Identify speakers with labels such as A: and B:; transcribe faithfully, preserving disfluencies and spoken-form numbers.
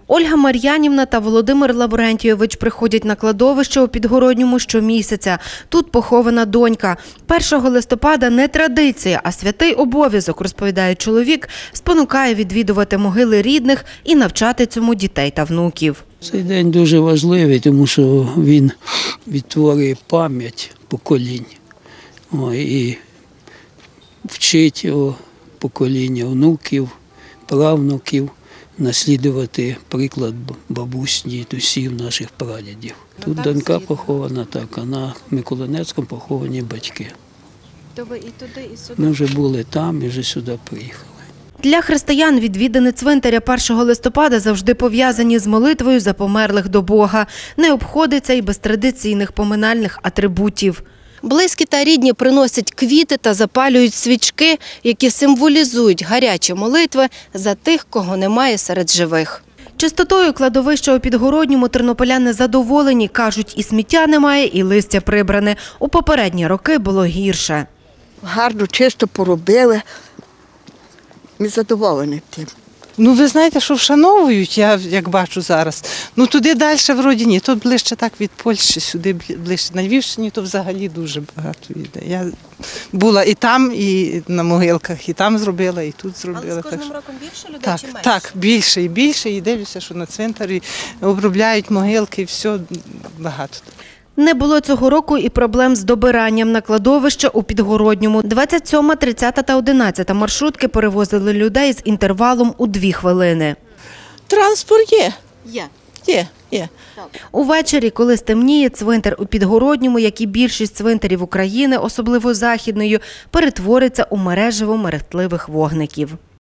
A: Ольга Мар'янівна та Володимир Лаврентійович приходять на кладовище у Підгородньому щомісяця. Тут похована донька. першого листопада не традиція, а святий обов'язок, розповідає чоловік, спонукає відвідувати могили рідних і навчати цьому дітей та внуків.
B: Цей день дуже важливий, тому що він відтворює пам'ять поколінь. Ой, і вчить покоління внуків, правнуків наслідувати приклад бабусь, дідусів, наших прадідів. Тут донька похована, так, а на Миколинецькому поховані батьки.
A: То ви і туди, і сюди?
B: Ми вже були там і вже сюди приїхали.
A: Для християн відвідини цвинтаря першого листопада завжди пов'язані з молитвою за померлих до Бога. Не обходиться і без традиційних поминальних атрибутів. Близькі та рідні приносять квіти та запалюють свічки, які символізують гарячі молитви за тих, кого немає серед живих. Чистотою кладовища у Підгородньому тернополяни задоволені. Кажуть, і сміття немає, і листя прибране. У попередні роки було гірше.
C: Гарно, чисто поробили. Ми задоволені тим.
D: Ну, ви знаєте, що вшановують, я як бачу зараз. Ну, туди далі вроді ні, тут ближче так від Польщі, сюди ближче. На Львівщині то взагалі дуже багато йде. Я була і там, і на могилках, і там зробила, і тут зробила.
A: Але з кожним
D: так,
A: роком більше людей
D: так,
A: чи менше?
D: Так, більше і більше, і дивлюся, що на цвинтарі обробляють могилки, і все багато.
A: Не було цього року і проблем з добиранням на кладовище у Підгородньому. двадцять сьома, тридцята та одинадцята маршрутки перевозили людей з інтервалом у дві хвилини.
E: Транспорт є.
A: Є.
E: Є, є.
A: Увечері, коли стемніє, цвинтар у Підгородньому, як і більшість цвинтарів України, особливо західною, перетвориться у мереживо мерехтливих вогників.